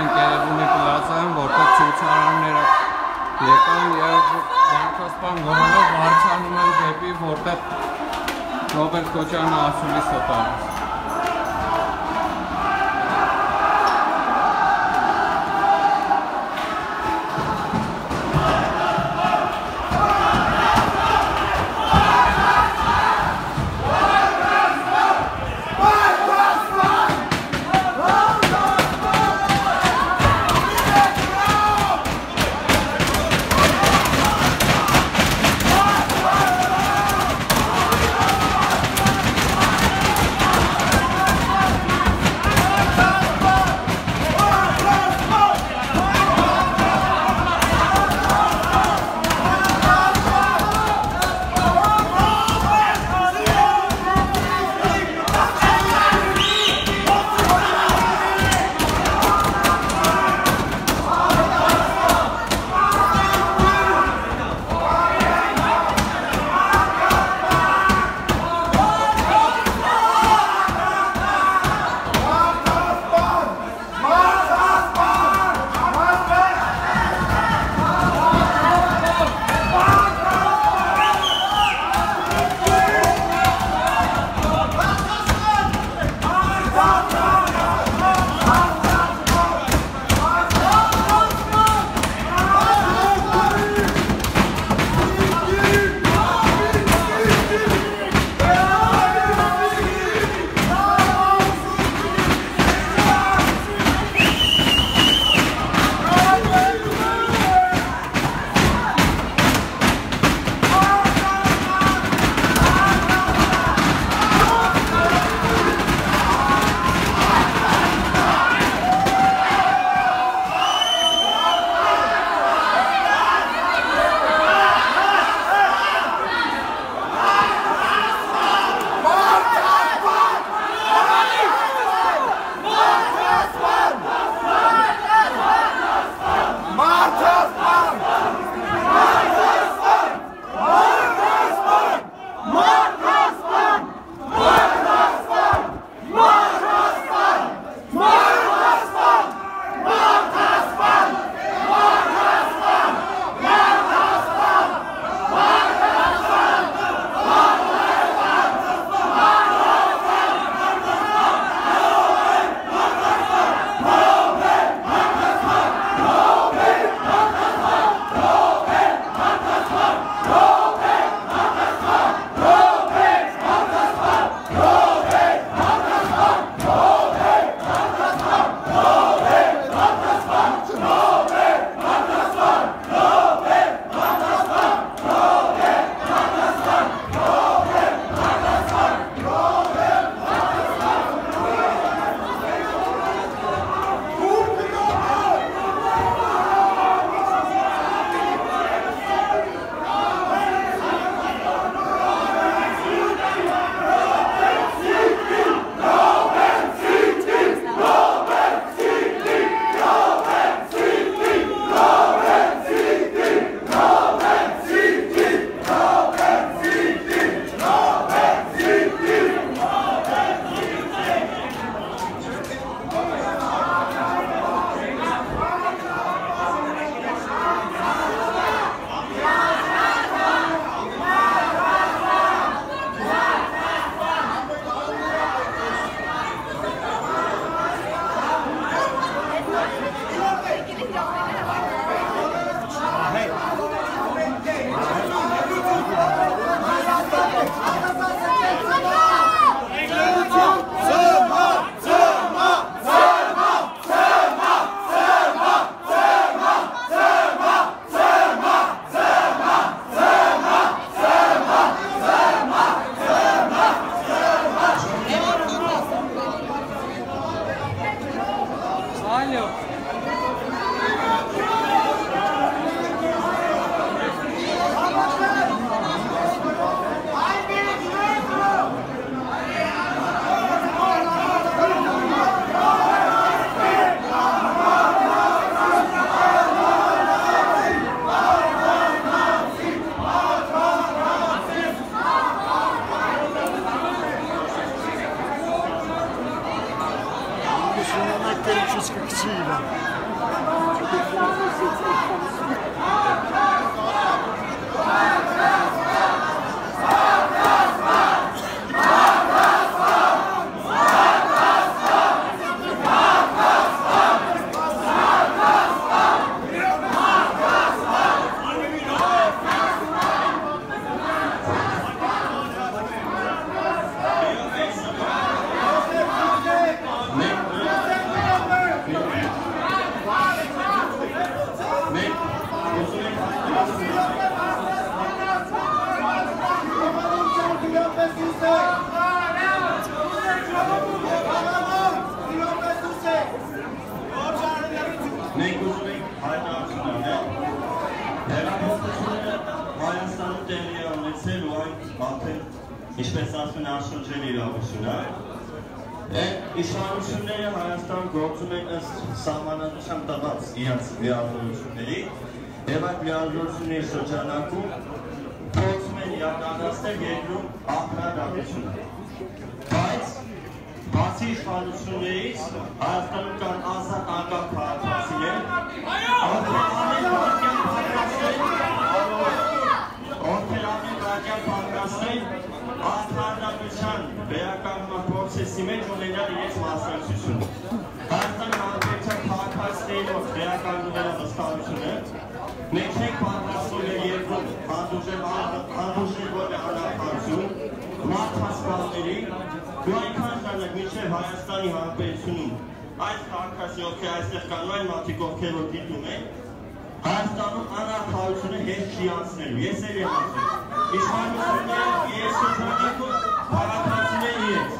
ընկերուհի պլազայում, որտեղ ցուցարարները եկան եւ Բանկասպան գոհանով վարձանում են դեպի որտեղ Ռոբերտ Քոչարյանը ասուլիս է տալիս։ Մենք ուզում ենք հայտարարություն անել, հեռախոսությունը Հայաստանում տեղի է ունեցել ու այն արդեն, ինչպես ասում են, անշրջել իրավություն է։ Իշխանությունները Հայաստան գործում են ըստ սահմանադրությամբ տված իրենց լիազորությունների և այդ լիազորությունների շրջանակում փորձում են իրականացնել երկրում աղքնադատություն։ Բայց բացի իշխանություններից Հայաստանում կան ազատ անկախ քաղաքացիներ, ովքեր ամեն պատկասեն աղքնադատության վերականգնման պրոցեսի մեջ ունենալ իրենց մասնակցությունը։ Հայաստանի Հանրապետության քաղաքացիների մոտ վերականգնվելու վստահությունը մենք չենք պատրաստվել երկրում հանդուրժել որևէ անարդարություն, մարդասպանների ու այնքան ժամանակ մինչև Հայաստանի Հանրապետությունում այս քաղաքացի ովքեր այստեղ կան այն մարդիկ ովքեր որ դիտում են Հայաստանում անարդարությունը հետ չի անցնելու։ Ես էլ եմ ասել։ Իշխանությունները իրենց շրջանակում քաղաքացիները իրենց։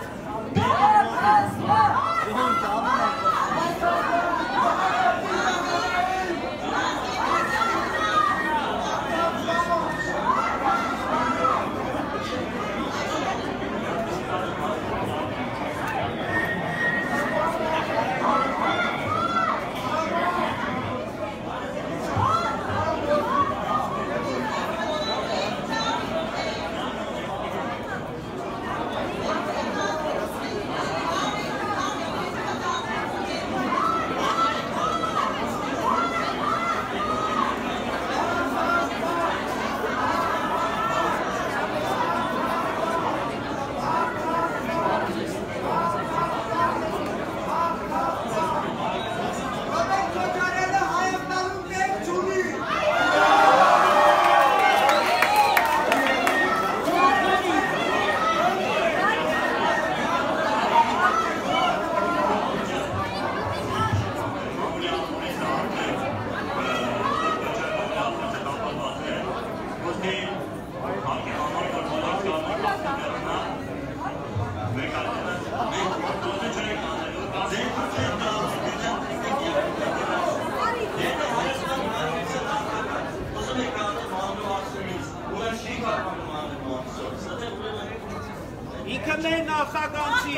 Ինքնեն նախագանցի